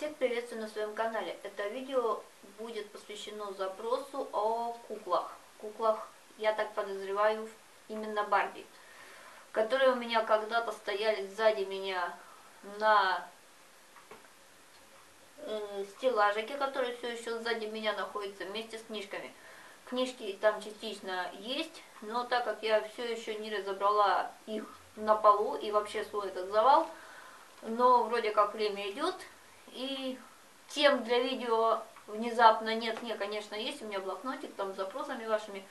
Всех приветствую на своем канале. Это видео будет посвящено запросу о куклах. Куклах, я так подозреваю, именно Барби, которые у меня когда-то стояли сзади меня на стеллажике, который все еще сзади меня находится вместе с книжками. Книжки там частично есть, но так как я все еще не разобрала их на полу и вообще свой этот завал, но вроде как время идет, и тем для видео внезапно нет. Не, конечно, есть у меня блокнотик там с запросами вашими,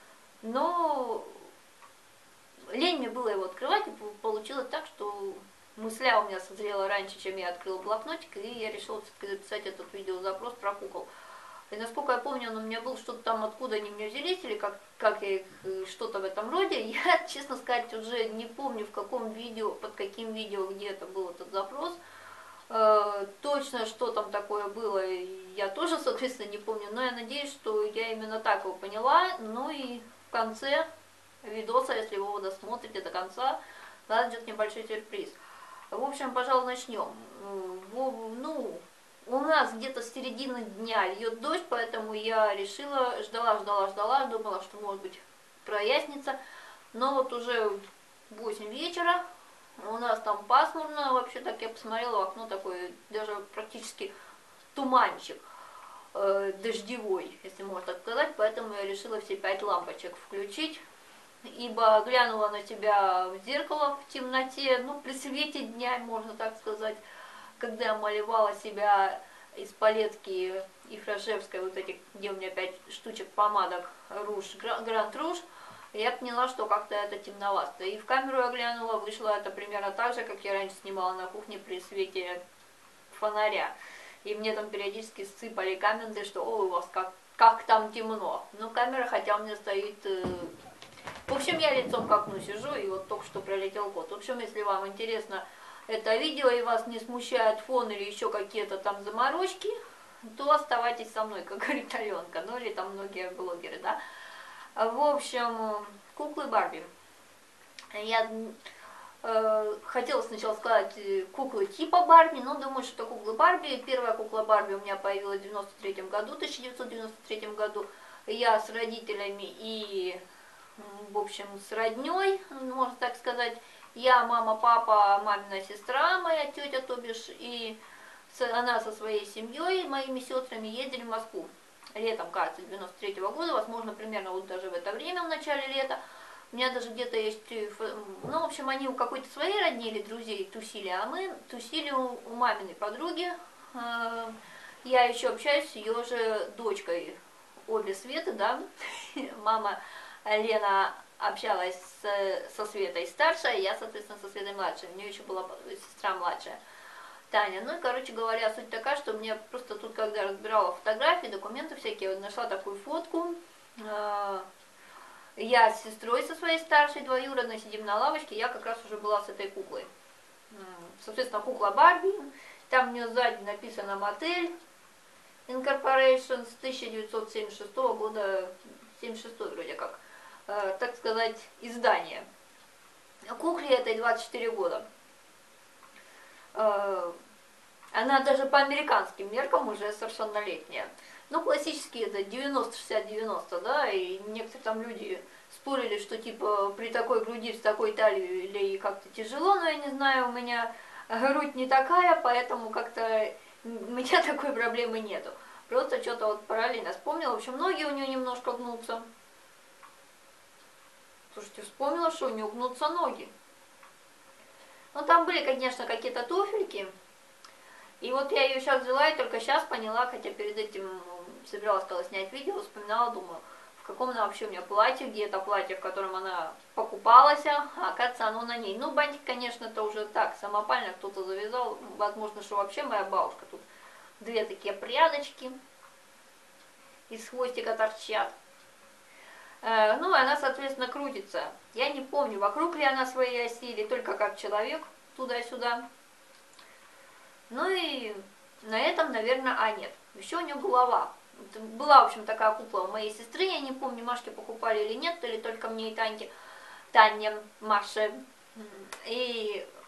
но лень мне было его открывать, и получилось так, что мысля у меня созрела раньше, чем я открыла блокнотик, и я решила все-таки записать этот видеозапрос про кукол. И насколько я помню, он у меня был что-то там, откуда они мне взялись, или как я их, что-то в этом роде. Я, честно сказать, уже не помню, в каком видео, под каким видео, где это был этот запрос. Точно, что там такое было, я тоже, соответственно, не помню. Но я надеюсь, что я именно так его поняла. Ну и в конце видоса, если вы его досмотрите до конца, вас ждет небольшой сюрприз. В общем, пожалуй, начнем. Ну, у нас где-то с середины дня льет дождь, поэтому я решила, ждала, думала, что может быть прояснится. Но вот уже 8 вечера, у нас там пасмурно, вообще так я посмотрела в окно, такой даже практически туманчик дождевой, если можно так сказать, поэтому я решила все 5 лампочек включить. Ибо глянула на себя в зеркало в темноте, ну, при свете дня, можно так сказать, когда я малевала себя из палетки Ифрашевской, вот этих, где у меня 5 штучек помадок Руж, Гранд Руж, я поняла, что как-то это темновато. И в камеру я глянула, вышло это примерно так же, как я раньше снимала на кухне при свете фонаря. И мне там периодически сыпали комменты, что «О, у вас как там темно». Но камера, хотя у меня стоит... В общем, я лицом к окну сижу, и вот только что пролетел кот. В общем, если вам интересно это видео, и вас не смущает фон или еще какие-то там заморочки, то оставайтесь со мной, как говорит Аленка, ну или там многие блогеры, да. В общем, куклы Барби. Я хотела сначала сказать куклы типа Барби, но думаю, что это куклы Барби. Первая кукла Барби у меня появилась в 1993 году. Я с родителями и, в общем, с родней, можно так сказать. Я, мама, папа, мамина сестра, моя тетя, то бишь, и она со своей семьей, моими сестрами ездили в Москву. Летом, кажется, 93-го года, возможно, примерно вот даже в это время, в начале лета. У меня даже где-то есть, ну, в общем, они у какой-то своей родни или друзей тусили, а мы тусили у маминой подруги. Я еще общаюсь с ее же дочкой, обе Светы, да. Мама Лена общалась со Светой старшая, я, соответственно, со Светой младшей. У нее еще была сестра младшая, Таня. Ну и, короче говоря, суть такая, что мне просто тут, когда разбирала фотографии, документы всякие, вот нашла такую фотку. Я с сестрой со своей старшей двоюродной сидим на лавочке, я как раз уже была с этой куклой. Соответственно, кукла Барби, там у нее сзади написано Мотель Incorporation с 1976 года, 76 вроде как, так сказать, издание. Кукле этой 24 года. Она даже по американским меркам уже совершеннолетняя. Ну, классические это 90-60-90, да, и некоторые там люди спорили, что типа при такой груди, с такой талией или как-то тяжело, но я не знаю, у меня грудь не такая, поэтому как-то у меня такой проблемы нету. Просто что-то вот параллельно вспомнила, в общем, ноги у нее немножко гнутся. Слушайте, вспомнила, что у нее гнутся ноги. Ну, там были, конечно, какие-то туфельки. И вот я ее сейчас взяла и только сейчас поняла, хотя перед этим собиралась, когда снять видео, вспоминала, думаю, в каком она вообще у меня платье, где это платье, в котором она покупалась, а оказывается, оно на ней. Ну, бантик, конечно, это уже так, самопально кто-то завязал, возможно, что вообще моя бабушка. Тут две такие прядочки из хвостика торчат. Ну, и она, соответственно, крутится. Я не помню, вокруг ли она своей оси, или только как человек, туда-сюда. Ну и на этом, наверное, нет. Еще у нее голова. Была, в общем, такая кукла у моей сестры, я не помню, Машке покупали или нет, или только мне и Таньке, Тане, Маше. И, в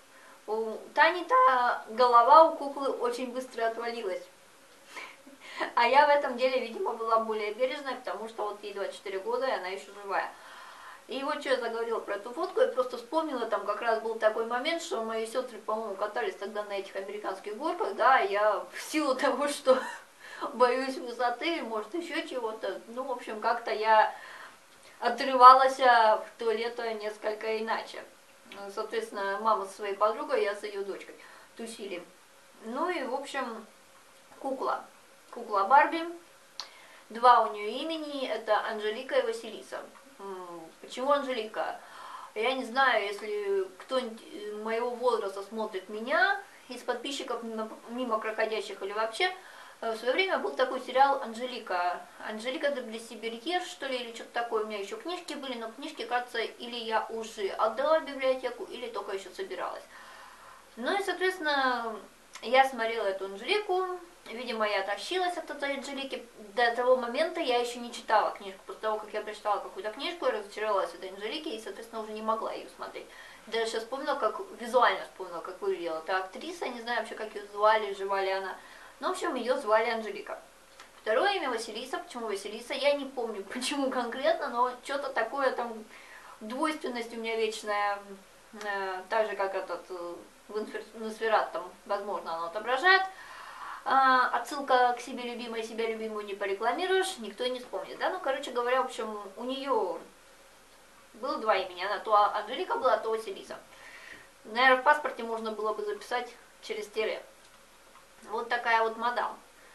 У Тани-то голова у куклы очень быстро отвалилась. А я в этом деле, видимо, была более бережной, потому что вот ей 24 года, и она еще живая. И вот что я заговорила про эту фотку, я просто вспомнила, там как раз был такой момент, что мои сестры, по-моему, катались тогда на этих американских горках, да, и я в силу того, что боюсь высоты, может еще чего-то, ну, в общем, как-то я отрывалась в то лето несколько иначе. Соответственно, мама со своей подругой, я с ее дочкой тусили. Ну и, в общем, кукла. Кукла Барби. Два у нее имени, это Анжелика и Василиса. Почему Анжелика? Я не знаю, если кто-нибудь моего возраста смотрит меня, из подписчиков мимо проходящих или вообще, в свое время был такой сериал «Анжелика». «Анжелика де Блессиберьер», что ли, или что-то такое. У меня еще книжки были, но книжки, кажется, или я уже отдала в библиотеку, или только еще собиралась. Ну и, соответственно, я смотрела эту Анжелику. Видимо, я тащилась от этой Анжелики. До того момента я еще не читала книжку. После того, как я прочитала какую-то книжку, я разочаровалась от этой Анжелики и, соответственно, уже не могла ее смотреть. Даже сейчас вспомнила, как визуально вспомнила, как выглядела эта актриса. Не знаю вообще, как ее звали, жива ли она. Ну, в общем, ее звали Анжелика. Второе имя Василиса. Почему Василиса? Я не помню, почему конкретно, но что-то такое там, двойственность у меня вечная, так же, как этот Носферат, там, возможно, оно отображает. Отсылка к себе любимой, себя любимую не порекламируешь, никто и не вспомнит, да, ну, короче говоря, в общем, у нее было два имени, она то Анжелика была, то Василиса. Наверное, в паспорте можно было бы записать через тире. Вот такая вот мадам.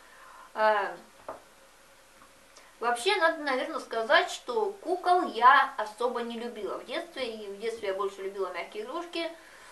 Вообще, надо, наверное, сказать, что кукол я особо не любила в детстве, и в детстве я больше любила мягкие игрушки.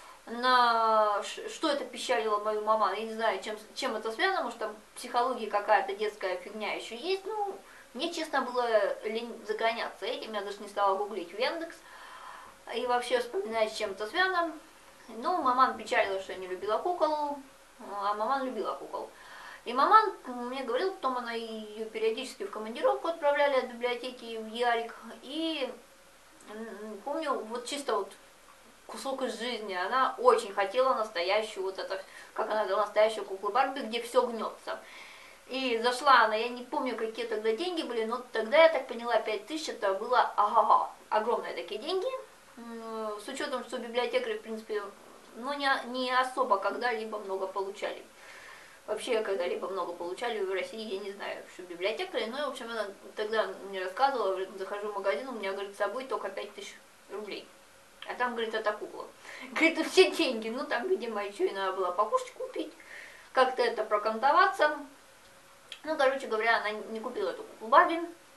Что это печалило мою маму, я не знаю, чем это связано, может там психология какая-то детская фигня еще есть, ну, мне, честно, было лень загоняться этим, я даже не стала гуглить в Яндекс и вообще вспоминать, с чем это связано. Ну, маман печалила, что я не любила кукол, а маман любила кукол. И маман мне говорила, потом она ее периодически в командировку отправляли от библиотеки в Ярик, и помню, вот чисто вот кусок из жизни. Она очень хотела настоящую, вот это, как она говорила, настоящую куклу Барби, где все гнется. И зашла она, я не помню, какие тогда деньги были, но тогда, я так поняла, 5000 это было ага-га, огромные такие деньги. С учетом, что библиотекари, в принципе, ну, не особо когда-либо много получали. Вообще, когда-либо много получали в России, я не знаю, что библиотекари. Ну, в общем, она тогда мне рассказывала, захожу в магазин, у меня, говорит, с собой только 5000 рублей. А там, говорит, это кукла. Говорит, все деньги. Ну, там, видимо, еще и надо было покушать купить, как-то это прокантоваться. Ну, короче говоря, она не купила эту куклу Барби.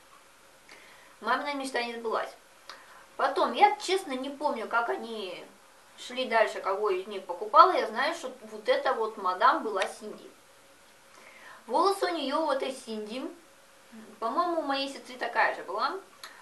Мамина мечта не сбылась. Потом, я, честно, не помню, как они шли дальше, кого из них покупала. Я знаю, что вот эта вот мадам была Синди. Волосы у нее вот этой Синди, по-моему, у моей сестры такая же была.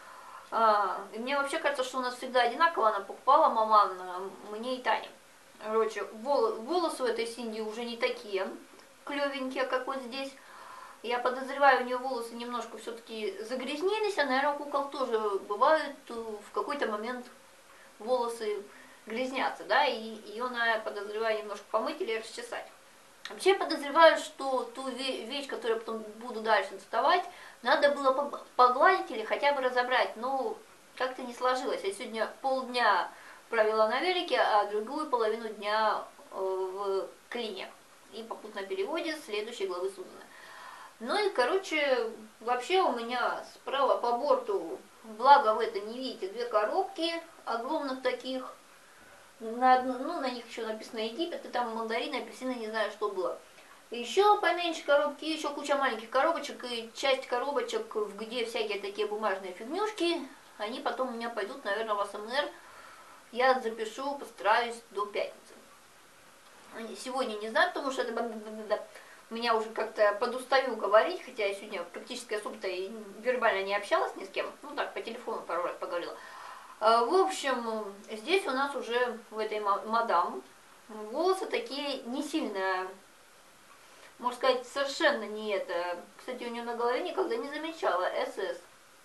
И мне вообще кажется, что у нас всегда одинаково, она покупала маман, мне и Тане. Короче, волосы у этой Синди уже не такие клевенькие, как вот здесь. Я подозреваю, у нее волосы немножко все-таки загрязнились, а, наверное, у кукол тоже бывает в какой-то момент волосы грязнятся, да, и ее, я подозреваю, немножко помыть или расчесать. Вообще, я подозреваю, что ту вещь, которую я потом буду дальше доставать, надо было погладить или хотя бы разобрать, но как-то не сложилось. Я сегодня полдня провела на велике, а другую половину дня в клине и попутно переводе следующей главы Сузаны. Ну и, короче, вообще у меня справа по борту, благо вы это не видите, две коробки огромных таких. На них еще написано Египет, и там мандарины, апельсины, не знаю, что было. Еще поменьше коробки, еще куча маленьких коробочек, и часть коробочек, где всякие такие бумажные фигнюшки, они потом у меня пойдут, наверное, в АСМР. Я запишу, постараюсь до пятницы. Сегодня не знаю, потому что это меня уже как-то подустаю говорить, хотя я сегодня практически особо-то и вербально не общалась ни с кем. Ну так, по телефону пару раз поговорила. В общем, здесь у нас уже в этой мадам волосы такие не сильно, можно сказать, совершенно не это. Кстати, у нее на голове никогда не замечала СС.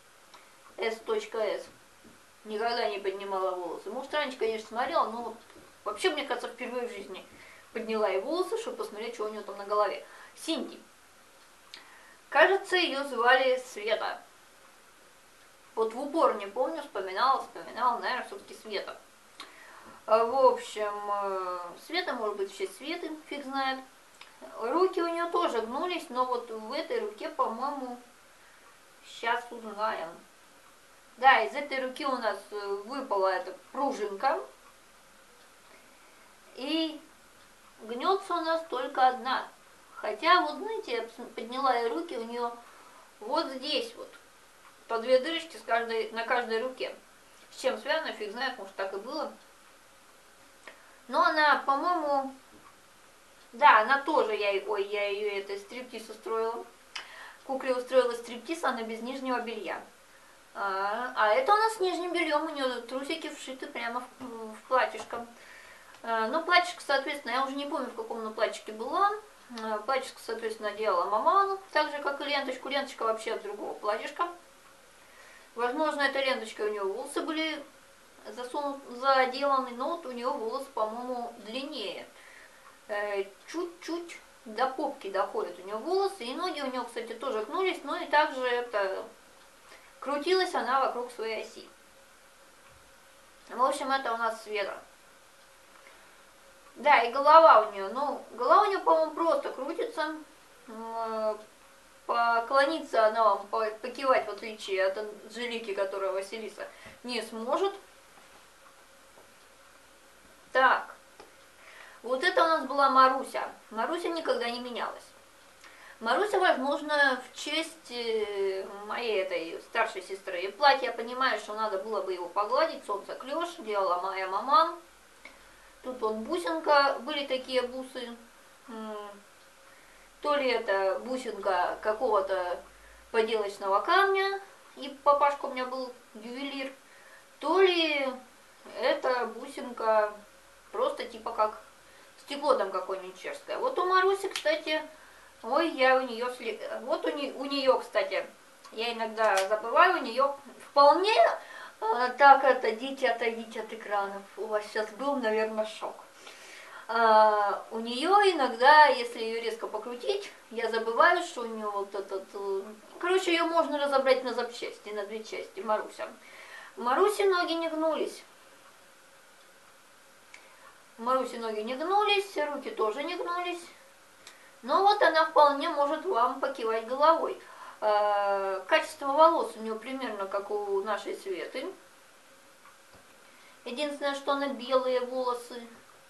S.S. Никогда не поднимала волосы. Может, раньше, конечно, смотрела, но Вообще, мне кажется, впервые в жизни подняла ей волосы, чтобы посмотреть, что у нее там на голове. Синди. Кажется, ее звали Света. Вот в упор не помню, вспоминала, наверное, все-таки Света. В общем, Света, может быть, в честь Светы, фиг знает. Руки у нее тоже гнулись, но вот в этой руке, по-моему, сейчас узнаем. Да, из этой руки у нас выпала эта пружинка. И гнется у нас только одна. Хотя, вот знаете, я подняла ей руки, у нее вот здесь вот по две дырочки на каждой руке. С чем связано, фиг знает, может так и было. Но она, по-моему, да, она тоже, я ее это стриптиз устроила. Кукле устроила стриптиз, она без нижнего белья. А это у нас с нижним бельем, у нее трусики вшиты прямо в платьишко. Ну, платьишко, соответственно, я уже не помню, в каком она платьишке была. Платьишко, соответственно, делала мама, так же, как и ленточку. Ленточка вообще от другого платьишка. Возможно, этой ленточкой у нее волосы были заделаны, но вот у нее волосы, по-моему, длиннее. Чуть-чуть до попки доходят у нее волосы, и ноги у нее, кстати, тоже гнулись, но и также это крутилась она вокруг своей оси. В общем, это у нас Света. Да, и голова у нее, ну, голова у нее, по-моему, просто крутится. Поклониться она вам, покивать, в отличие от Анжелики, которая Василиса, не сможет. Так, вот это у нас была Маруся. Маруся никогда не менялась. Маруся, возможно, в честь моей этой старшей сестры. И платье, я понимаю, что надо было бы его погладить, солнце клеш, делала моя мама. Тут он бусинка, были такие бусы. То ли это бусинка какого-то поделочного камня, и папашка у меня был ювелир, то ли это бусинка просто типа как стекло там какое-нибудь чешское. Вот у Маруси, кстати, ой, я у нее, вот у нее, кстати, я иногда забываю, у нее вполне так это, дети, отойдите от экранов, у вас сейчас был, наверное, шок. У нее иногда, если ее резко покрутить, я забываю, что у нее вот этот... Короче, ее можно разобрать на запчасти, на две части, Маруся. Маруси ноги не гнулись. Маруси ноги не гнулись, руки тоже не гнулись. Но вот она вполне может вам покивать головой. Качество волос у нее примерно как у нашей Светы. Единственное, что она белые волосы.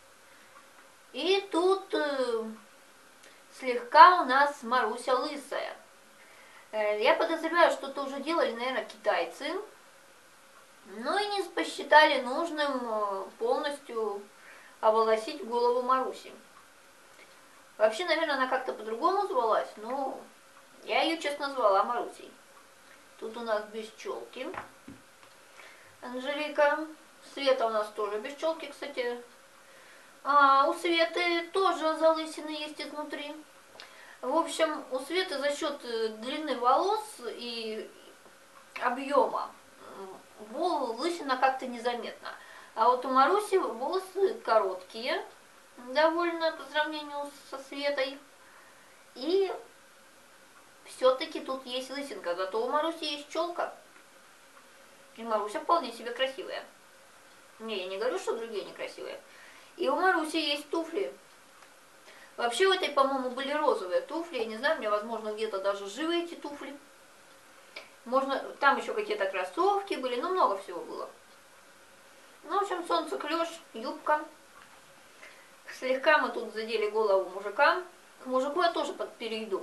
И тут слегка у нас Маруся лысая. Я подозреваю, что это уже делали, наверное, китайцы. Но и не посчитали нужным полностью оволосить голову Маруси. Вообще, наверное, она как-то по-другому звалась, но я ее, честно, звала Марусей. Тут у нас без челки Анжелика. Света у нас тоже без челки, кстати. У Светы тоже залысины есть изнутри. В общем, у Светы за счет длины волос и объема лысина как-то незаметна. А вот у Маруси волосы короткие, довольно по сравнению со Светой. И все-таки тут есть лысинка, зато у Маруси есть челка. И Маруся вполне себе красивая. Не, я не говорю, что другие некрасивые. И у Маруси есть туфли. Вообще у этой, по-моему, были розовые туфли. Я не знаю, мне, возможно, где-то даже живы эти туфли. Можно, там еще какие-то кроссовки были, ну, много всего было. Ну, в общем, солнце клеш, юбка. Слегка мы тут задели голову мужика. К мужику я тоже перейду.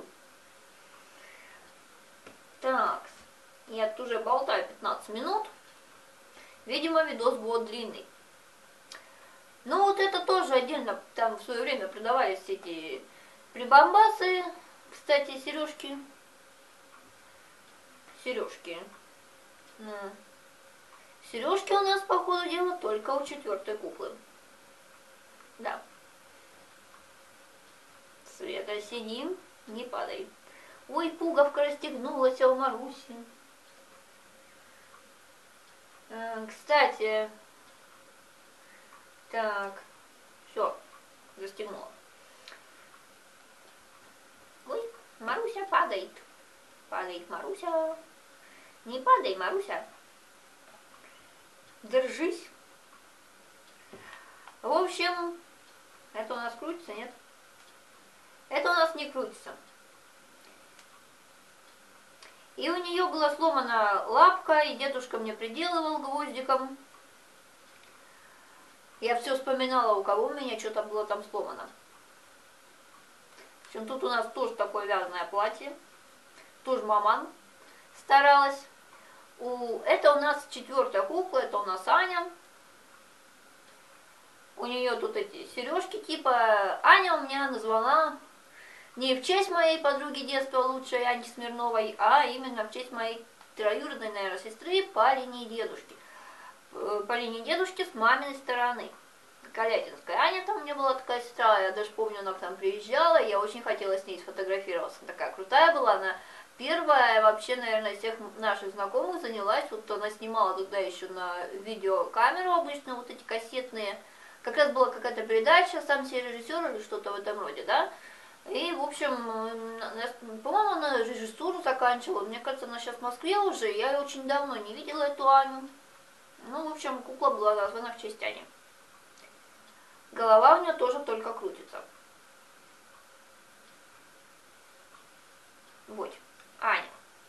Так, я тут уже болтаю 15 минут. Видимо, видос будет длинный. Ну вот это тоже отдельно, там в свое время продавались эти прибамбасы, кстати, сережки. Сережки у нас, по ходу дела, только у 4-й куклы. Да. Света, сиди, не падай. Ой, пуговка расстегнулась у Маруси. Кстати, так, Все, застегнула. Ой, Маруся падает. Падает Маруся. Не падай, Маруся. Держись. В общем, это у нас крутится, нет? Это у нас не крутится. И у нее была сломана лапка, и дедушка мне приделывал гвоздиком. Я все вспоминала, у кого у меня что-то было там сломано. В общем, тут у нас тоже такое вязаное платье. Тоже маман старалась. Это у нас 4-я кукла, это у нас Аня. У нее тут эти сережки типа. Аня у меня назвала не в честь моей подруги детства лучшей Ани Смирновой, а именно в честь моей троюродной, наверное, сестры по линии дедушки. По линии дедушки с маминой стороны. Калятинская Аня там у меня была такая сестра, я даже помню, она к нам приезжала, я очень хотела с ней сфотографироваться. Она такая крутая была, она первая вообще, наверное, из всех наших знакомых занялась, вот она снимала тогда еще на видеокамеру обычно, вот эти кассетные. Как раз была какая-то передача, сам себе режиссер или что-то в этом роде, да? И, в общем, по-моему, она режиссуру заканчивала. Мне кажется, она сейчас в Москве уже. Я ее очень давно не видела, эту Аню. Ну, в общем, кукла была названа в честь Ани. Голова у нее тоже только крутится. Вот, Аня.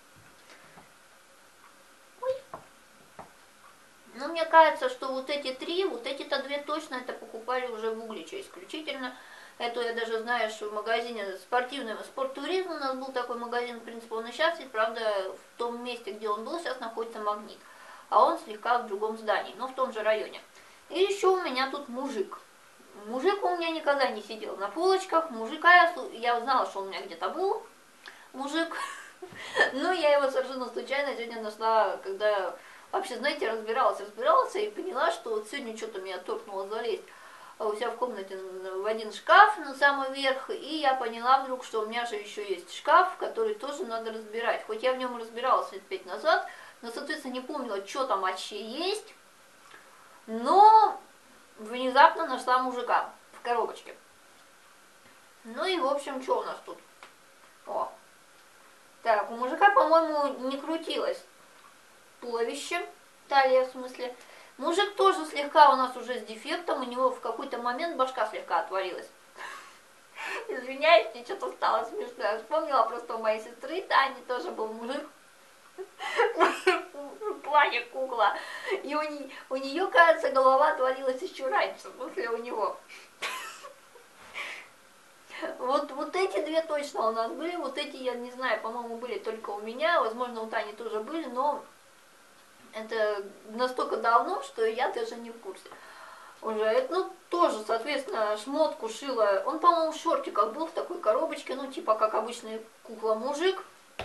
Ой. Ну, мне кажется, что вот эти 3, вот эти-то 2 точно это покупали уже в Угличе исключительно. Это я даже знаю, что в магазине спортивного «Спорттуризм» у нас был такой магазин, в принципе, он и сейчас есть, правда, в том месте, где он был, сейчас находится «Магнит». А он слегка в другом здании, но в том же районе. И еще у меня тут мужик. Мужик у меня никогда не сидел на полочках. Мужика я узнала, что он у меня где-то был. Мужик. Но я его совершенно случайно сегодня нашла, когда вообще, знаете, разбиралась и поняла, что вот сегодня что-то меня торкнуло залезть у себя в комнате в один шкаф на самый верх, и я поняла вдруг, что у меня же еще есть шкаф, который тоже надо разбирать. Хоть я в нем разбиралась лет 5 назад, но, соответственно, не помнила, что там вообще есть, но внезапно нашла мужика в коробочке. Ну и, в общем, что у нас тут? О. Так, у мужика, по-моему, не крутилось туловище, талия в смысле. Мужик тоже слегка у нас уже с дефектом, у него в какой-то момент башка слегка отвалилась. Извиняюсь, мне что-то стало смешно. Я вспомнила просто у моей сестры Тани тоже был мужик. В плане кукла. И у нее, кажется, голова отвалилась еще раньше, в смысле у него. Вот эти 2 точно у нас были, вот эти, я не знаю, по-моему, были только у меня, возможно, у Тани тоже были, но это настолько давно, что я даже не в курсе. Уже, это, ну, тоже, соответственно, шмотку шила, он, по-моему, в шортиках был в такой коробочке, ну, типа, как обычный кукла-мужик.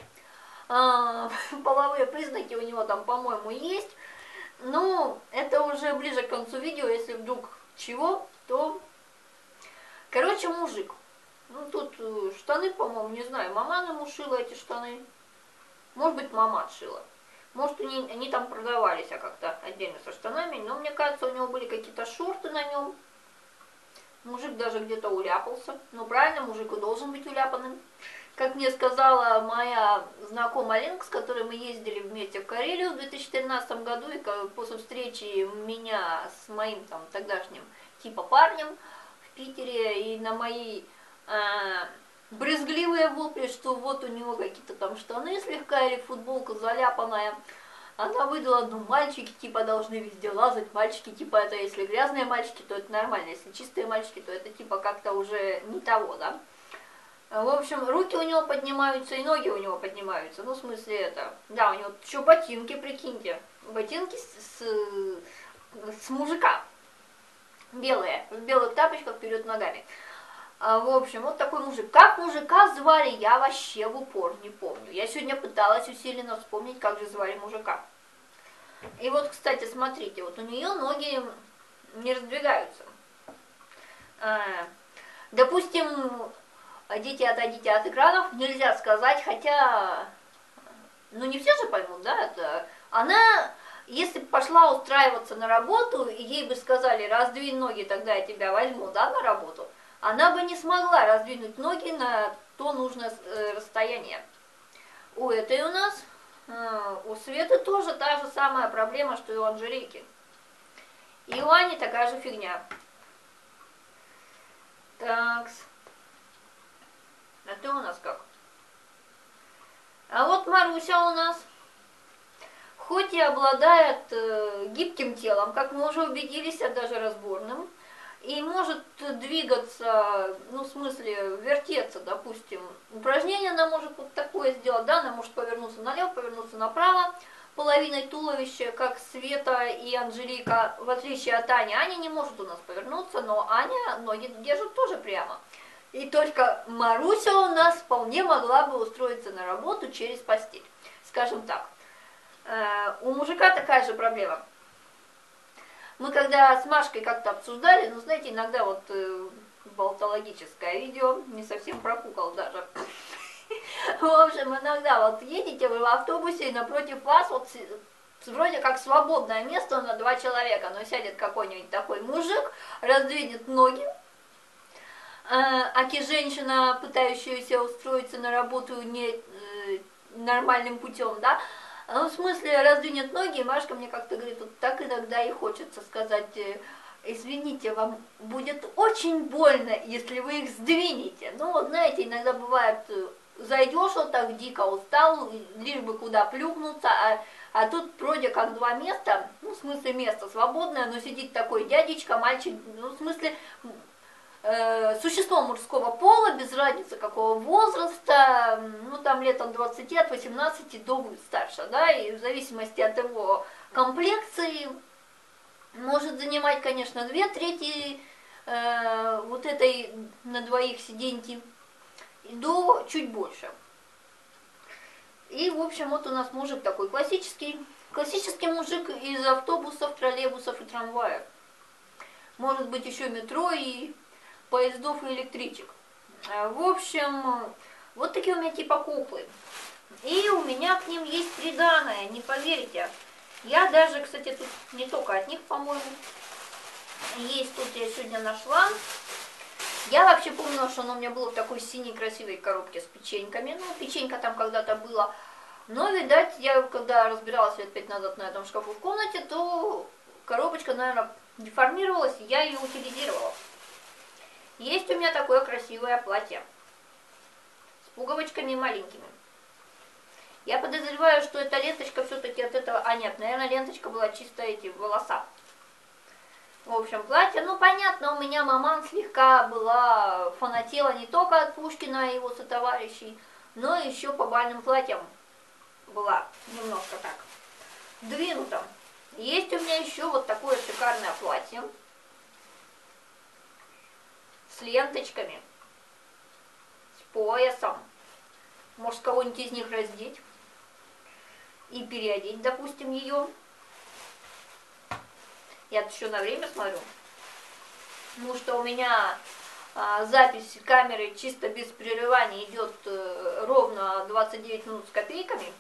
Половые признаки у него там, по-моему, есть. Но это уже ближе к концу видео, если вдруг чего, то... Короче, мужик. Ну, тут штаны, по-моему, не знаю, мама ему шила эти штаны. Может быть, мама шила. Может, они там продавались, а как-то отдельно со штанами. Но мне кажется, у него были какие-то шорты на нем. Мужик даже где-то уляпался. Ну, правильно, мужик и должен быть уляпанным. Как мне сказала моя знакомая Ленка, с которой мы ездили вместе в Карелию в 2013 году, и после встречи меня с моим там тогдашним типа парнем в Питере, и на мои брезгливые вопли, что вот у него какие-то там штаны слегка или футболка заляпанная, она выдала, ну, мальчики типа должны везде лазать, мальчики типа это, если грязные мальчики, то это нормально, если чистые мальчики, то это типа как-то уже не того, да. В общем, руки у него поднимаются и ноги у него поднимаются, ну, в смысле это, да, у него еще ботинки, прикиньте, ботинки с мужика, белые, в белых тапочках вперед ногами. В общем, вот такой мужик. Как мужика звали, я вообще в упор не помню. Я сегодня пыталась усиленно вспомнить, как же звали мужика. И вот, кстати, смотрите, вот у нее ноги не раздвигаются. Допустим, дети, отойдите от экранов, нельзя сказать, хотя, ну не все же поймут, да, это... Она Если бы пошла устраиваться на работу, и ей бы сказали, раздвинь ноги, тогда я тебя возьму, да, на работу, она бы не смогла раздвинуть ноги на то нужное расстояние. У этой у нас, у Светы тоже та же самая проблема, что и у Анжелики. И у Ани такая же фигня. Такс. А ты у нас как? А вот Маруся у нас, хоть и обладает гибким телом, как мы уже убедились, а даже разборным, и может двигаться, ну, в смысле, вертеться, допустим. Упражнение она может вот такое сделать, да, она может повернуться налево, повернуться направо, половиной туловища, как Света и Анжелика, в отличие от Ани. Аня не может у нас повернуться, но Аня ноги держит тоже прямо. И только Маруся у нас вполне могла бы устроиться на работу через постель. Скажем так, у мужика такая же проблема. Мы когда с Машкой как-то обсуждали, ну, знаете, иногда вот болтологическое видео, не совсем про кукол даже. В общем, иногда вот едете вы в автобусе, и напротив вас вот вроде как свободное место на 2 человека, но сядет какой-нибудь такой мужик, раздвинет ноги, аки женщина, пытающаяся устроиться на работу не нормальным путем, да, ну, в смысле, раздвинет ноги, и Машка мне как-то говорит, вот так иногда и хочется сказать, извините, вам будет очень больно, если вы их сдвинете. Ну, вот знаете, иногда бывает, зайдешь вот так дико устал, лишь бы куда плюхнуться, а тут вроде как 2 места, ну, в смысле, место свободное, но сидит такой дядечка, мальчик, ну, в смысле, существо мужского пола, без разницы какого возраста, ну там лет от 20, от 18 до старше, да, и в зависимости от его комплекции может занимать, конечно, 2/3 вот этой на 2 сиденьки, до чуть больше. И, в общем, вот у нас мужик такой классический мужик из автобусов, троллейбусов и трамваев. Может быть еще метро и поездов и электричек. В общем, вот такие у меня типа куклы. И у меня к ним есть приданое, не поверите. Я даже, кстати, тут не только от них, по-моему, есть тут, я сегодня нашла. Я вообще помнила, что оно у меня было в такой синей красивой коробке с печеньками. Ну, печенька там когда-то была. Но, видать, я когда разбиралась лет 5 назад на этом шкафу в комнате, то коробочка, наверное, деформировалась, и я ее утилизировала. Есть у меня такое красивое платье с пуговочками маленькими. Я подозреваю, что эта ленточка все-таки от этого... А нет, наверное, ленточка была чисто эти волоса. В общем, платье, ну понятно, у меня маман слегка была, фанатела не только от Пушкина и его сотоварищей, но еще по бальным платьям была немножко так двинута. Есть у меня еще вот такое шикарное платье с ленточками, с поясом. Может, кого-нибудь из них раздеть и переодеть, допустим, ее. Я еще на время смотрю. Потому что у меня запись камеры чисто без прерываний идет ровно 29 минут с копейками.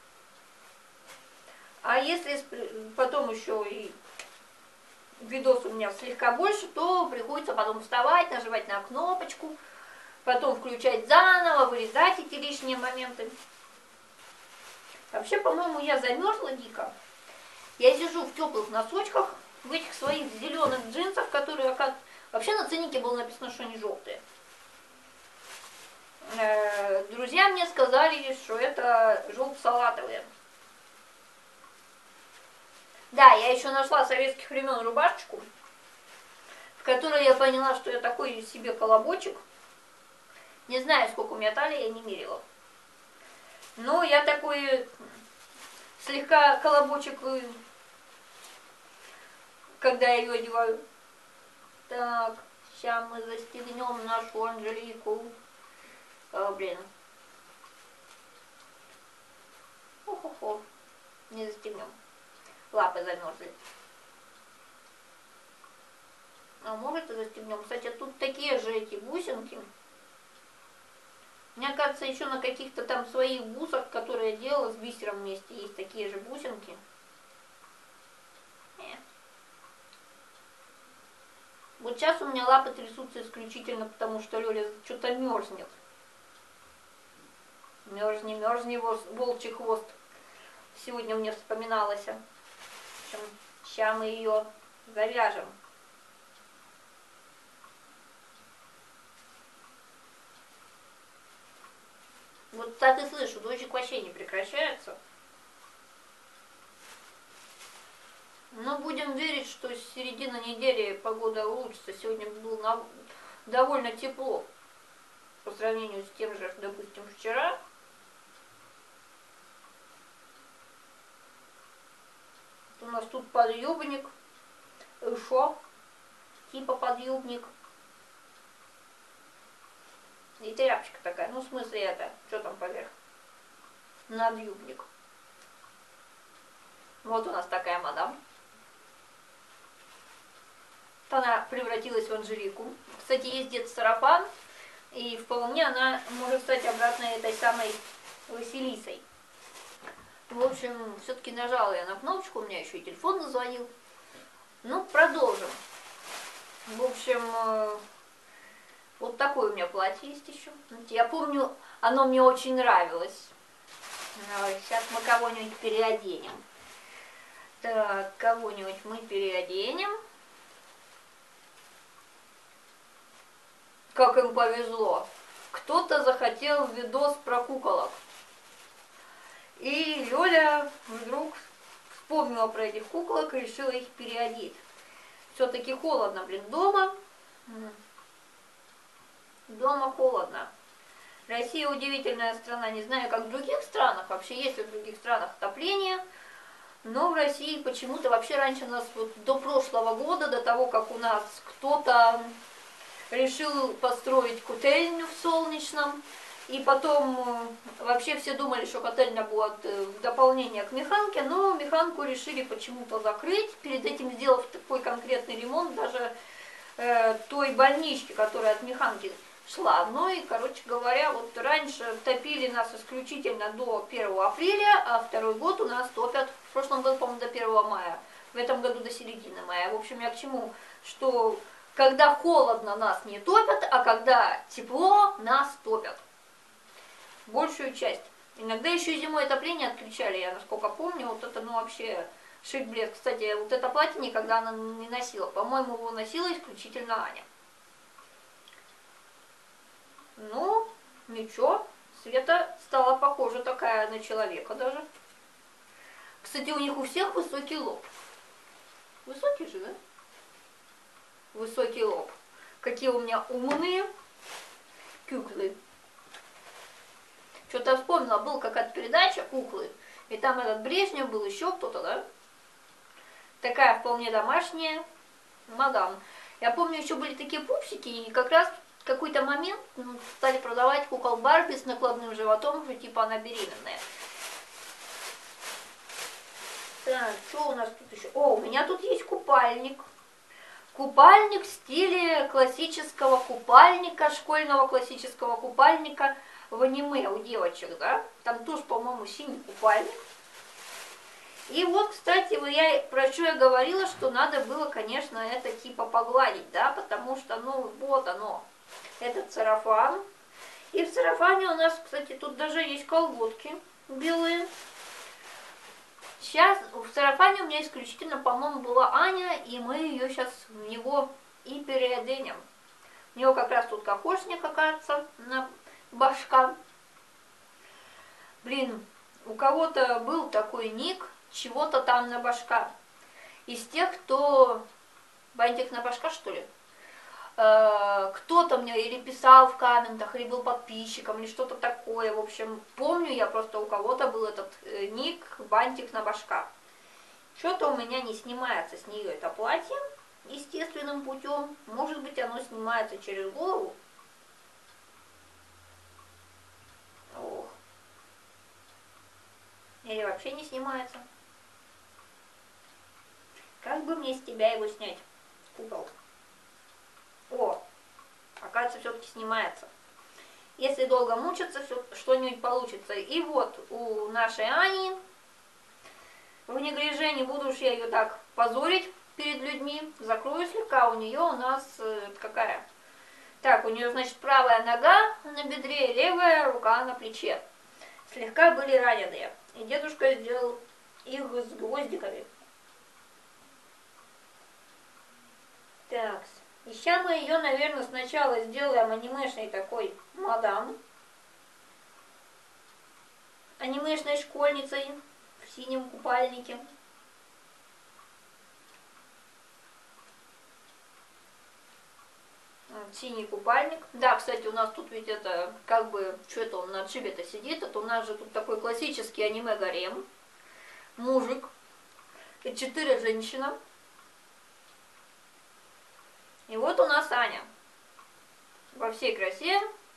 А если потом еще и видос у меня слегка больше, то приходится потом вставать, нажимать на кнопочку, потом включать заново, вырезать эти лишние моменты. Вообще, по-моему, я замерзла дико. Я сижу в теплых носочках, в этих своих зеленых джинсах, которые вообще на ценнике было написано, что они желтые. Друзья мне сказали, что это желто-салатовые. Да, я еще нашла советских времен рубашечку, в которой я поняла, что я такой себе колобочек. Не знаю, сколько у меня талии, я не мерила. Но я такой слегка колобочек, когда я ее одеваю. Так, сейчас мы застегнем нашу Анжелику. Блин. Хо-хо-хо. Не застегнем. Лапы замерзли. А может и застегнем. Кстати, тут такие же эти бусинки. Мне кажется, еще на каких-то там своих бусах, которые я делала с бисером вместе, есть такие же бусинки. Вот сейчас у меня лапы трясутся исключительно потому, что Лёля что-то мерзнет. Мерзни, мерзни, волчий хвост. Сегодня мне вспоминалось. В общем, сейчас мы ее завяжем. Вот так и слышу, дождик вообще не прекращается. Но будем верить, что с середины недели погода улучшится. Сегодня было довольно тепло по сравнению с тем же, допустим, вчера. У нас тут подъюбник, шо, типа подъюбник. И тряпочка такая, ну в смысле это, что там поверх? Надъюбник. Вот у нас такая мадам. Она превратилась в Анжелику. Кстати, есть где-то сарафан, и вполне она может стать обратно этой самой Василисой. В общем, все-таки нажала я на кнопочку, у меня еще и телефон зазвонил. Ну, продолжим. В общем, вот такое у меня платье есть еще. Я помню, оно мне очень нравилось. Сейчас мы кого-нибудь переоденем. Так, кого-нибудь мы переоденем. Как им повезло. Кто-то захотел видос про куколок. И Лёля вдруг вспомнила про этих куколок и решила их переодеть. Все-таки холодно, блин, дома. Дома холодно. Россия удивительная страна. Не знаю, как в других странах. Вообще есть ли в других странах отопление. Но в России почему-то вообще раньше у нас вот до прошлого года, до того, как у нас кто-то решил построить котельню в Солнечном. И потом вообще все думали, что котельня будет в дополнение к механке, но механку решили почему-то закрыть, перед этим сделав такой конкретный ремонт даже той больнички, которая от механки шла. Ну и, короче говоря, вот раньше топили нас исключительно до 1 апреля, а второй год у нас топят, в прошлом году, по-моему, до 1 мая, в этом году до середины мая. В общем, я к чему, что когда холодно нас не топят, а когда тепло нас топят. Большую часть. Иногда еще и зимой отопление отключали, я насколько помню, вот это, ну, вообще шик-блеск. Кстати, вот это платье никогда она не носила. По-моему, его носила исключительно Аня. Ну, ничего, Света стала похожа такая на человека даже. Кстати, у них у всех высокий лоб. Высокий же, да? Высокий лоб. Какие у меня умные куклы. Что-то вспомнила, была какая-то передача «Куклы», и там этот Брежнев был, еще кто-то, да? Такая вполне домашняя мадам. Я помню, еще были такие пупсики, и как раз в какой-то момент стали продавать кукол Барби с накладным животом, что типа она беременная. Так, что у нас тут еще? О, у меня тут есть купальник. Купальник в стиле классического купальника, школьного классического купальника в аниме у девочек, да? Там тоже, по-моему, синий купальник. И вот, кстати, про что я говорила, что надо было, конечно, это типа погладить, да? Потому что, ну, вот оно, этот сарафан. И в сарафане у нас, кстати, тут даже есть колготки белые. Сейчас в сарафане у меня исключительно, по-моему, была Аня, и мы ее сейчас в него и переоденем. У него как раз тут кокошник, окажется, на башка. Блин, у кого-то был такой ник, чего-то там на башка. Из тех, кто... Бантик на башка, что ли? Кто-то мне или писал в комментах, или был подписчиком, или что-то такое. В общем, помню я просто, у кого-то был этот ник «Бантик на башка». Что-то у меня не снимается с нее это платье естественным путем. Может быть, оно снимается через голову. Ох. Или вообще не снимается. Как бы мне с тебя его снять, кукол? О, оказывается, все-таки снимается. Если долго мучиться, что-нибудь получится. И вот у нашей Ани в неглиже, не буду уж я ее так позорить, перед людьми. Закрою слегка, у нее у нас какая? Так, у нее, значит, правая нога на бедре, левая рука на плече. Слегка были раненые. И дедушка сделал их с гвоздиками. Так, и сейчас мы ее, наверное, сначала сделаем анимешной такой мадам. Анимешной школьницей в синем купальнике. Синий купальник. Да, кстати, у нас тут ведь это, как бы, что это он на джибе-то сидит, это у нас же тут такой классический аниме-гарем. Мужик и 4 женщины. И вот у нас Аня. Во всей красе.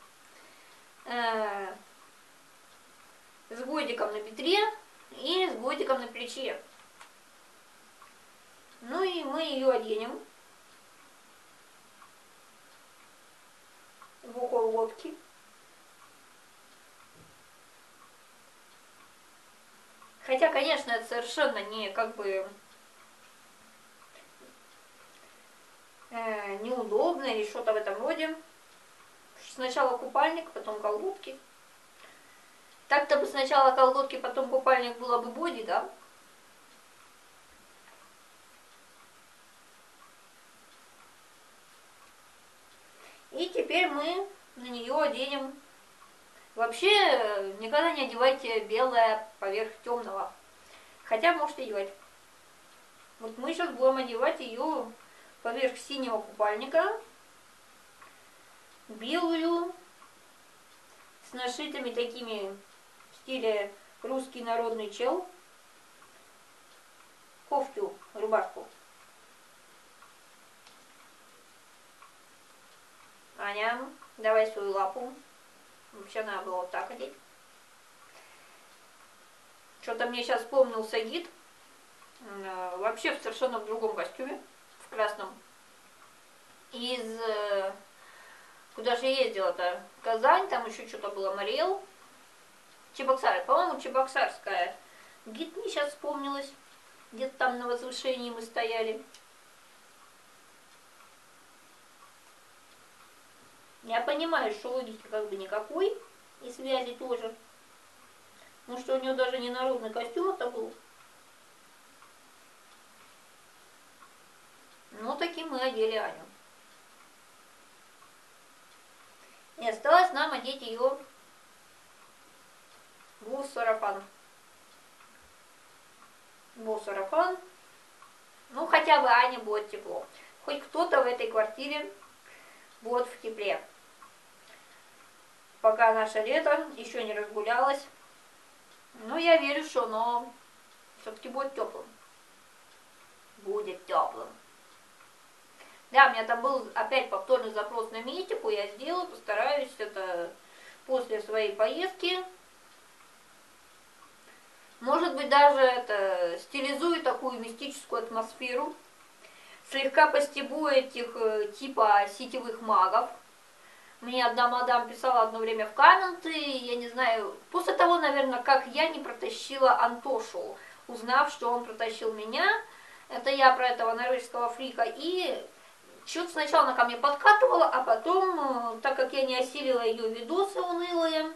С гвоздиком на бедре и с гвоздиком на плече. Ну и мы ее оденем в ухо лодки. Хотя, конечно, это совершенно не как бы неудобно или что-то в этом роде. Сначала купальник, потом колготки. Так-то бы сначала колготки, потом купальник, было бы боди, да? И теперь мы на нее оденем. Вообще, никогда не одевайте белое поверх темного. Хотя можете одевать. Вот мы сейчас будем одевать ее поверх синего купальника. Белую. С нашитыми такими в стиле русский народный чел. Кофту, рубашку. Аня, давай свою лапу. Вообще надо было вот так одеть. Что-то мне сейчас вспомнился гид. Вообще в совершенно другом костюме. В красном. Из... Куда же я ездила-то? Казань, там еще что-то было, Мариэл. Чебоксары. По-моему, Чебоксарская. Гид мне сейчас вспомнилась. Где-то там на возвышении мы стояли. Я понимаю, что логики как бы никакой. И связи тоже. Ну что у нее даже не народный костюм это был. Ну таким мы одели Аню. И осталось нам одеть ее в сарафан. В сарафан. Ну хотя бы Ане будет тепло. Хоть кто-то в этой квартире будет в тепле. Пока наше лето еще не разгулялось. Но я верю, что оно все-таки будет теплым. Будет теплым. Да, у меня там был опять повторный запрос на мистику. Я сделаю, постараюсь это после своей поездки. Может быть, даже это стилизую такую мистическую атмосферу. Слегка постебу этих типа сетевых магов. Мне одна мадам писала одно время в комменты, я не знаю, после того, наверное, как я не протащила Антошу, узнав, что он протащил меня, это я про этого норвежского фрика, и что-то сначала она ко мне подкатывала, а потом, так как я не осилила ее видосы унылые,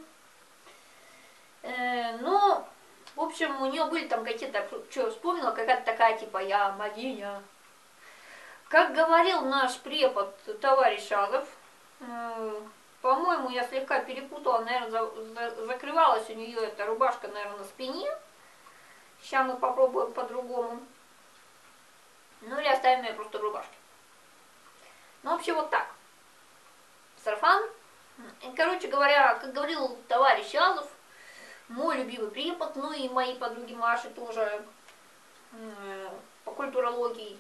ну, в общем, у нее были там какие-то, что я вспомнила, какая-то такая, типа, я магиня. Как говорил наш препод, товарищ Азов, по-моему, я слегка перепутала, наверное, закрывалась у нее эта рубашка, наверное, на спине. Сейчас мы попробуем по-другому. Ну или оставим ее просто в рубашке. Ну, вообще вот так. Сарафан. Короче говоря, как говорил товарищ Азов, мой любимый препод, ну и мои подруги Маши тоже по культурологии.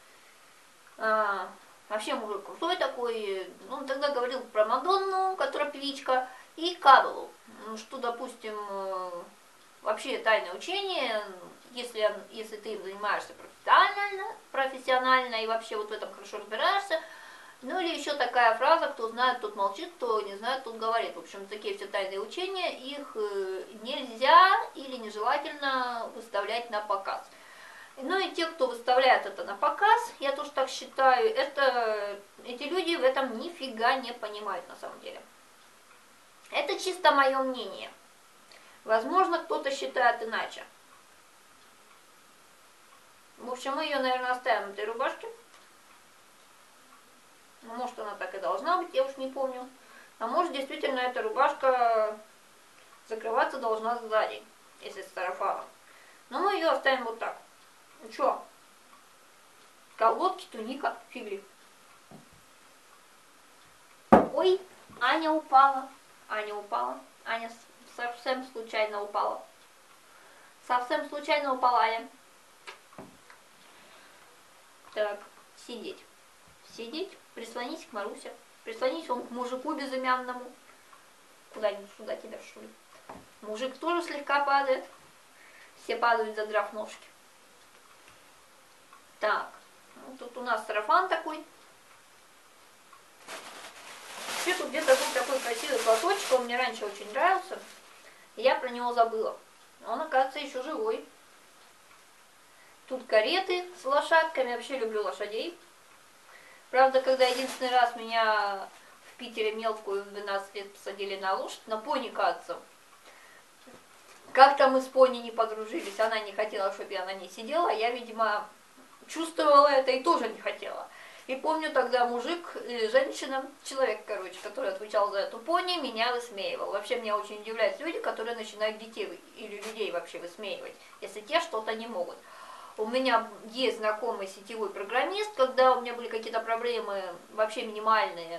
Вообще мужик крутой такой. Он тогда говорил про Мадонну, которая певичка, и Каббалу. Что, допустим, вообще тайное учение, если ты им занимаешься профессионально и вообще вот в этом хорошо разбираешься. Ну или еще такая фраза: кто знает, тот молчит, кто не знает, тот говорит. В общем, такие все тайные учения, их нельзя или нежелательно выставлять на показ. Ну и те, кто выставляет это на показ, я тоже так считаю, эти люди в этом нифига не понимают на самом деле. Это чисто мое мнение. Возможно, кто-то считает иначе. В общем, мы ее, наверное, оставим в этой рубашке. Ну, может, она так и должна быть, я уж не помню. А может, действительно, эта рубашка закрываться должна сзади, если с сарафаном. Но мы ее оставим вот так. Ну что? Колготки, туника, фигли. Ой, Аня упала. Аня упала. Аня совсем случайно упала. Совсем случайно упала Аня. Так, сидеть. Сидеть, прислонись к Марусе. Прислонись он к мужику безымянному. Куда-нибудь сюда тебя, что ли. Мужик тоже слегка падает. Все падают, задрав ножки. Так, ну, тут у нас сарафан такой. Вообще тут где-то был такой красивый платочек, он мне раньше очень нравился. И я про него забыла. Он, оказывается, еще живой. Тут кареты с лошадками. Я вообще люблю лошадей. Правда, когда единственный раз меня в Питере мелкую в 12 лет посадили на лошадь, на пони, кажется. Как-то мы с пони не подружились, она не хотела, чтобы я на ней сидела, я, видимо, чувствовала это и тоже не хотела. И помню, тогда мужик, женщина, человек, короче, который отвечал за эту пони, меня высмеивал. Вообще меня очень удивляют люди, которые начинают детей или людей вообще высмеивать, если те что-то не могут. У меня есть знакомый сетевой программист, когда у меня были какие-то проблемы вообще минимальные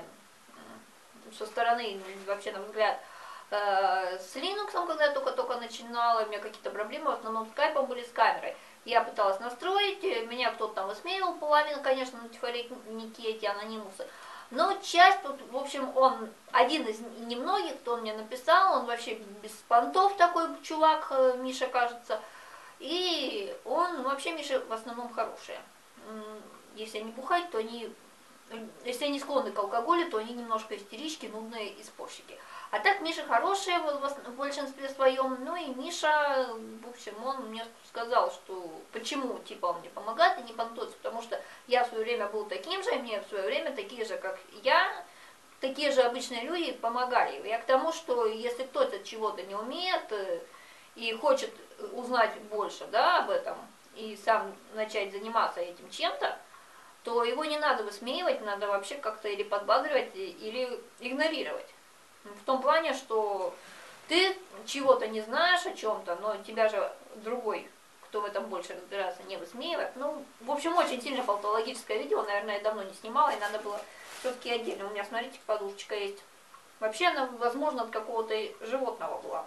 со стороны, вообще на взгляд, с Linux, когда я только-только начинала, у меня какие-то проблемы, в основном скайпом были с камерой. Я пыталась настроить, меня кто-то там высмеивал, половина, конечно, на тифаретнике эти анонимусы. Но часть тут, в общем, он один из немногих, кто мне написал, он вообще без понтов такой чувак, Миша, кажется. И он, вообще, Миша в основном хорошие. Если они бухают, то они, если они склонны к алкоголю, то они немножко истерички, нудные и спорщики. А так Миша хороший в большинстве своем. Ну и Миша, в общем, он мне сказал, что почему, типа, он мне помогает и не понтуется. Потому что я в свое время был таким же, и мне в свое время такие же, как я, такие же обычные люди помогали. Я к тому, что если кто-то чего-то не умеет и хочет узнать больше, да, об этом, и сам начать заниматься этим чем-то, то его не надо высмеивать, надо вообще как-то или подбадривать, или игнорировать. В том плане, что ты чего-то не знаешь о чем-то, но тебя же другой, кто в этом больше разбирается, не высмеивает. Ну, в общем, очень сильно патологическое видео, наверное, я давно не снимала, и надо было все-таки отдельно. У меня, смотрите, подушечка есть. Вообще она, возможно, от какого-то животного была.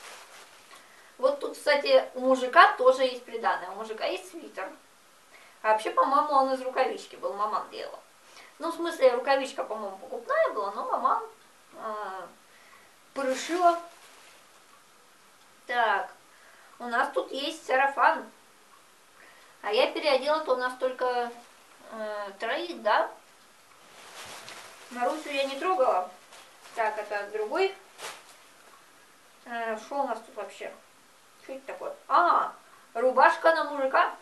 Вот тут, кстати, у мужика тоже есть приданое. У мужика есть свитер. А вообще, по-моему, он из рукавички был, маман делала. Ну, в смысле, рукавичка, по-моему, покупная была, но маман порышила. Так, у нас тут есть сарафан. А я переодела-то у нас только троих, да? Марусю я не трогала. Так, это другой. Что у нас тут вообще? Что это такое? А, рубашка на мужика.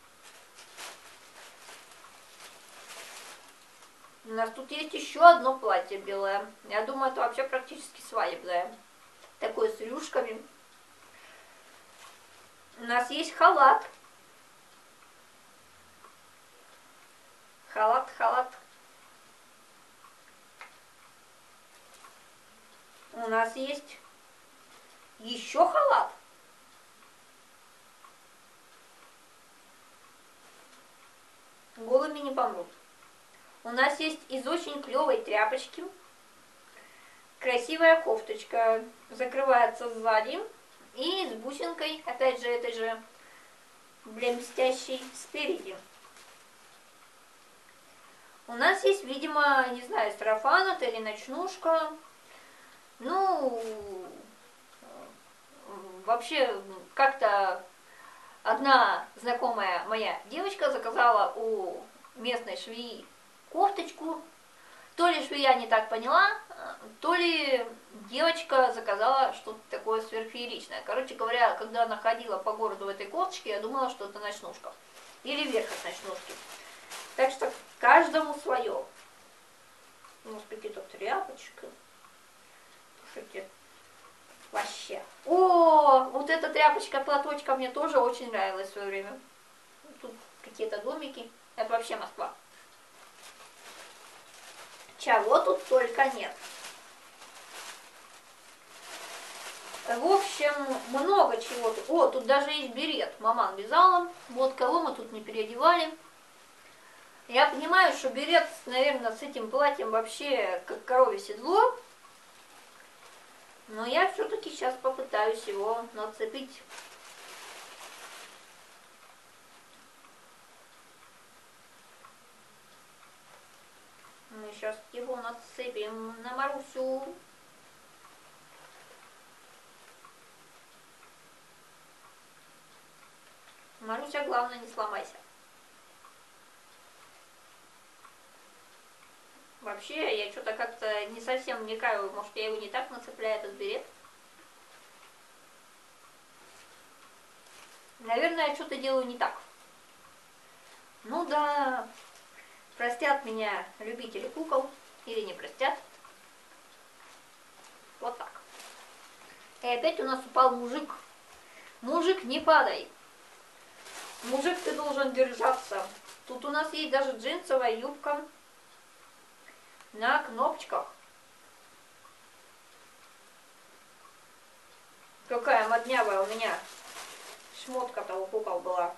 У нас тут есть еще одно платье белое. Я думаю, это вообще практически свадебное. Такое с рюшками. У нас есть халат. Халат. У нас есть еще халат. Голыми не помрут. У нас есть из очень клевой тряпочки красивая кофточка. Закрывается сзади. И с бусинкой, опять же, этой же блестящей спереди. У нас есть, видимо, не знаю, сарафан это или ночнушка. Ну, вообще, как-то одна знакомая моя девочка заказала у местной швеи кофточку. То ли швея не так поняла, то ли девочка заказала что-то такое сверхфееричное. Короче говоря, когда она ходила по городу в этой кофточке, я думала, что это ночнушка. или верх от ночнушки. Так что каждому свое. Может, какие-то тряпочки. Слушайте, вообще. О, вот эта тряпочка, платочка мне тоже очень нравилась в свое время. Тут какие-то домики. Это вообще Москва. Чего тут только нет. В общем, много чего тут. О, тут даже есть берет. Маман вязала. Вот кого мы тут не переодевали. Я понимаю, что берет, наверное, с этим платьем вообще как коровье седло. Но я все-таки сейчас попытаюсь его нацепить. Мы сейчас его нацепим на Марусю. Маруся, главное, не сломайся. Вообще, я что-то как-то не совсем вникаю, может, я его не так нацепляю, этот берет. Наверное, я что-то делаю не так. Ну да, простят меня любители кукол или не простят. Вот так. И опять у нас упал мужик. Мужик, не падай. Мужик, ты должен держаться. Тут у нас есть даже джинсовая юбка на кнопочках. Какая моднявая у меня шмотка-то у кукол была.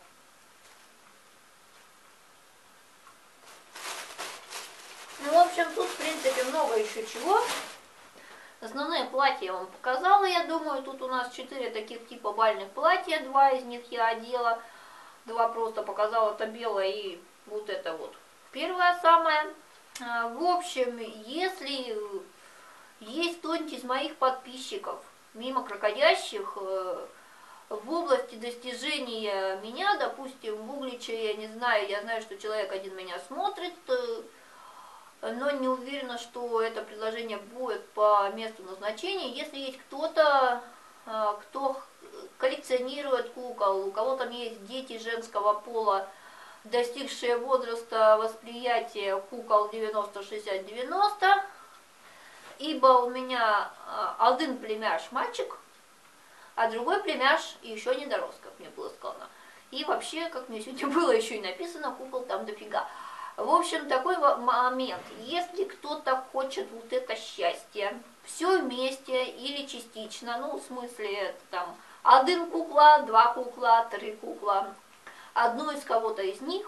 Ну, в общем, тут, в принципе, много еще чего. Основные платья я вам показала, я думаю. Тут у нас 4 таких типа бальных платья. 2 из них я одела. 2 просто показала, это белое и вот это вот. Первое самое. В общем, если есть кто-нибудь из моих подписчиков, мимо проходящих, в области достижения меня, допустим, в Угличе, я не знаю, я знаю, что человек один меня смотрит, но не уверена, что это предложение будет по месту назначения. Если есть кто-то, кто коллекционирует кукол, у кого там есть дети женского пола, достигшие возраста восприятия кукол 90-60-90, ибо у меня один племяш мальчик, а другой племяш еще не дорос, как мне было сказано. И вообще, как мне сегодня было еще и написано, кукол там дофига. В общем, такой момент. Если кто-то хочет вот это счастье, все вместе или частично, ну, в смысле, это там, 1 кукла, 2 кукла, 3 кукла, одну из кого-то из них,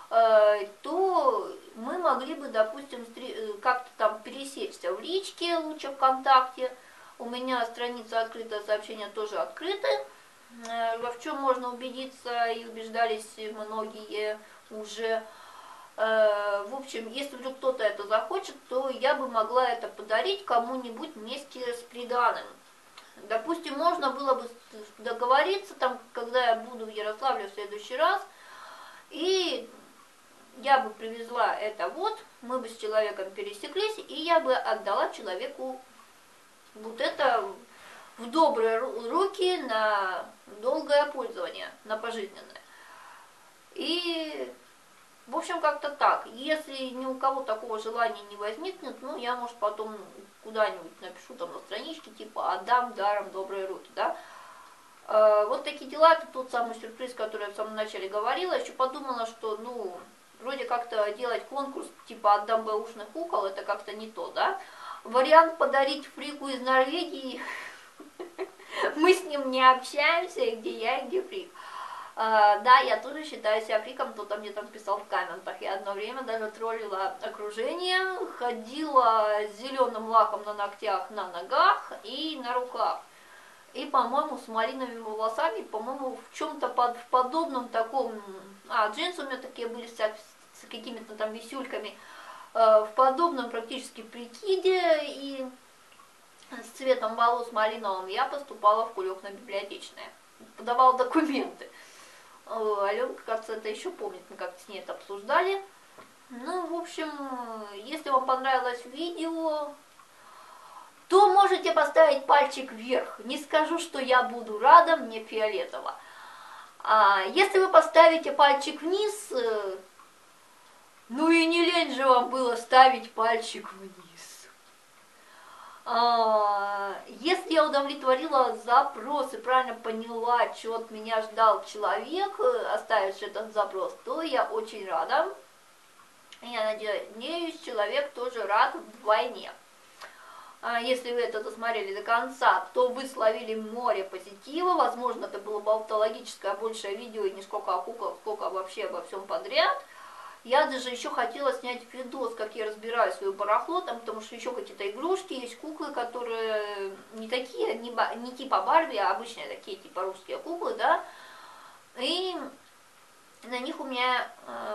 то мы могли бы, допустим, как-то там пересечься в личке, лучше ВКонтакте. У меня страница открытая, сообщения тоже открыты, в чем можно убедиться, и убеждались многие уже. В общем, если вдруг кто-то это захочет, то я бы могла это подарить кому-нибудь вместе с приданым. Допустим, можно было бы договориться, там, когда я буду в Ярославле в следующий раз, и я бы привезла это вот, мы бы с человеком пересеклись, и я бы отдала человеку вот это в добрые руки на долгое пользование, на пожизненное. И, в общем, как-то так. Если ни у кого такого желания не возникнет, ну, я, может, потом куда-нибудь напишу там на страничке, типа, отдам даром добрые руки, да. Вот такие дела, это тот самый сюрприз, который я в самом начале говорила. Еще подумала, что, ну, вроде как-то делать конкурс, типа, отдам бэушных кукол, это как-то не то, да. Вариант подарить фрику из Норвегии, мы с ним не общаемся, и где я, и где фрик. Да, я тоже считаю себя фриком, кто-то мне там писал в комментах. Я одно время даже троллила окружение, ходила с зеленым лаком на ногтях, на ногах и на руках. И, по-моему, с малиновыми волосами, по-моему, в чем-то в подобном таком... джинсы у меня такие были с какими-то там висюльками. В подобном практически прикиде и с цветом волос малиновым я поступала в Кулек на Библиотечное. Подавала документы. Аленка, кажется, это еще помнит, мы как-то с ней это обсуждали. Ну, в общем, если вам понравилось видео, то можете поставить пальчик вверх. Не скажу, что я буду рада, мне фиолетово. Если вы поставите пальчик вниз, ну и не лень же вам было ставить пальчик вниз. Если я удовлетворила запрос и правильно поняла, что от меня ждал человек, оставивший этот запрос, то я очень рада. Я надеюсь, человек тоже рад вдвойне. Если вы это досмотрели до конца, то вы словили море позитива. Возможно, это было болтологическое большее видео, и не сколько о куклах, сколько вообще обо всем подряд. Я даже еще хотела снять видос, как я разбираю свое барахло, там, потому что еще какие-то игрушки, есть куклы, которые не такие, не типа Барби, а обычные такие, типа русские куклы, да. И на них у меня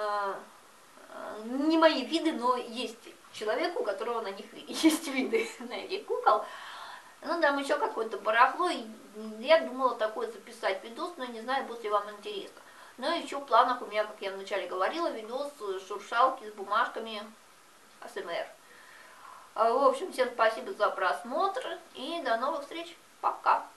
не мои виды, но есть человек, у которого на них есть виды на этих кукол. Ну, там еще какое-то барахло, и я думала такое записать видос, но не знаю, будет ли вам интересно. Но еще в планах у меня, как я вначале говорила, видос шуршалки с бумажками АСМР. В общем, всем спасибо за просмотр и до новых встреч. Пока!